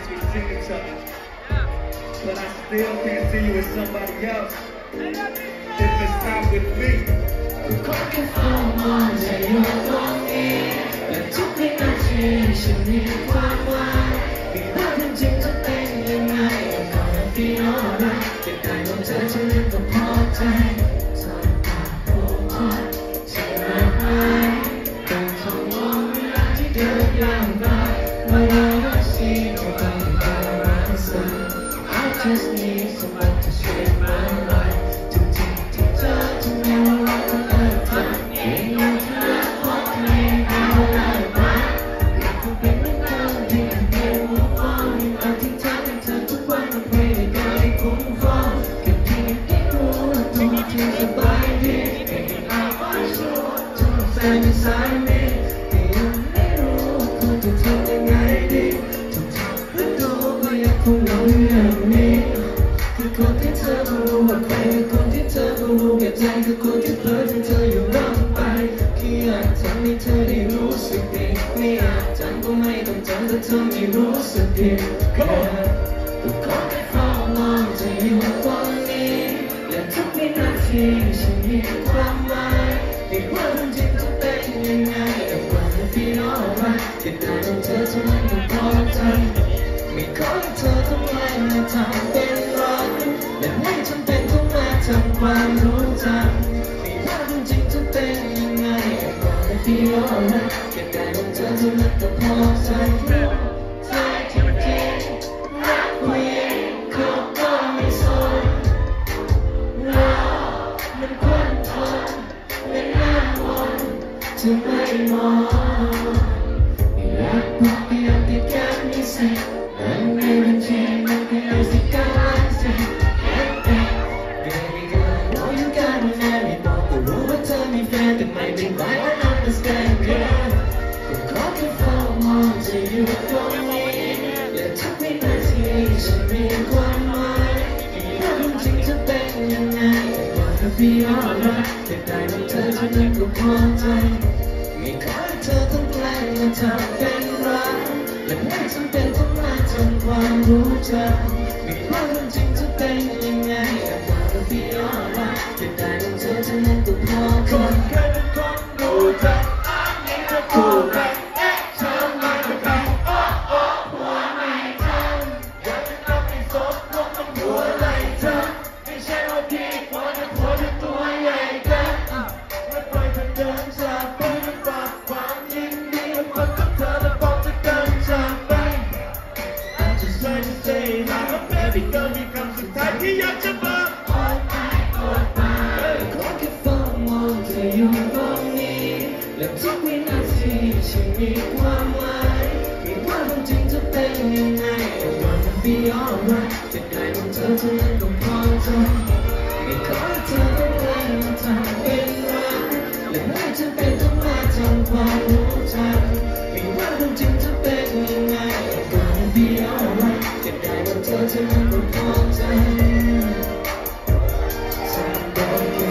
we see each other, but I still can't see you as somebody else. If it's not with me, ก็แค่เฝ้ามองเธออยู่ตรงนี้และทุกวินาทีฉันมีความหวังไม่ว่าความจริงจะเป็นยังไงก็ไม่เปลี่ยนอะไรแค่ได้มองเธอเท่านั้นก็พอใจสายตาผูกพันฉันรักใครแต่ขอมองเวลาที่เดินย่างไปว่าเรารักสิ่งที่ต้องการรักษา I just need someone to share my life จริงๆที่เธอจะไม่ว่าเราจะเองอยากจะรักคนที่เอาได้ไหมอยากจะเป็นเหมือนเธอที่เป็นหัวมองอยากที่เธอเป็นเธอทุกวันต้องพยายามให้คุ้มครองแค่เพียงได้รู้ว่าตัวเธอสบายดีแค่ได้เอาไว้ชัวร์เธอแฟนในสายนี้แต่ยังไม่รู้ว่าควรจะทำยังไงดีต้องทำเพื่อตัวก็อยากคงเราอย่างนี้คือคนที่เธอก็รู้ว่าใครคือคนที่เธอก็รู้แก่ใจคือคนที่เพ้อถึงเธออยู่ร่ำไปแค่อยากทำให้เธอได้รู้สึกดีไม่อยากจำก็ไม่ต้องจำแต่เธอไม่รู้สึกดีแค่ก็ขอแค่เฝ้ามองเธออยู่ตรงนี้และทุกวินาทีฉันมีความหมายไม่ว่าความจริงจะเป็นยังไงแต่ว่าจะเป็นอะไรแค่ได้มองเธอเท่านั้นก็พอใจไม่ขอให้เธอต้องแรงมาทำเป็นรักและไม่จำเป็นต้องมาทำความรู้จักไม่ว่าความจริงจะเป็นยังไงก็ไม่เปลี่ยนอะไรแค่ได้มองเธอเท่านั้นก็พอใจใจจริงๆรักผู้หญิงเขาก็ไม่สนเรามันควรทนและน่าวนจะไม่มองรักพวกเดียวที่แค่ไม่ใช่มันไม่เป็นจริงมันแค่สิ่งที่เราเสีย Baby girl I know you got me mad ไม่บอกก็รู้ว่าเธอมีแฟนแต่ไม่เป็นไร I understand girl ก็ขอแค่เฝ้ามองเธออยู่ตรงนี้และทุกวินาทีฉันมีความหมายไม่ว่าความจริงจะเป็นยังไงก็แค่เพียงอะไรแค่ได้มองเธอเท่านั้นก็พอใจไม่ขอให้เธอต้องแกล้งมาทำเป็นรักและไม่จำเป็นต้องมาทำความรู้จักไม่ว่าความจริงจะเป็นยังไงแต่ว่าจะเป็นอะไรแค่ได้มองเธอเท่านั้นก็พอใจคนเคยเป็นคนรู้จักอ้างนี้จะคู่กันเอ๊ะเธอมาจะไปโอ้โอ้หัวไม่ทันอยากจะนับให้สดคงต้องหัวไหลเธอไม่ใช่ว่าพี่ขอจะหัวจะตัวใหญ่กันไม่ปล่อยเธอเดินจากไปไม่ฝากความยินดีคนกับเธอและบอกจะเดินจากไป I just like to say hi baby girl มีคำสุดท้ายที่อยากจะบอกขอแค่เฝ้ามองเธออยู่ตรงนี้และทุกวินาทีฉันมีความหมายไม่ว่าความจริงจะเป็นยังไงแต่ว่ามันเป็นอะไรแค่ได้มองเธอเท่านั้นก็พอใจไม่ขอให้เธอต้องแกล้งมาทำเป็นรักและไม่จำเป็นต้องมาทำความรู้จักไม่ว่าความจริงจะเป็นยังไงก็ไม่เปลี่ยนอะไรแค่ได้มองเธอเท่านั้นก็พอใจฉันบอกแค่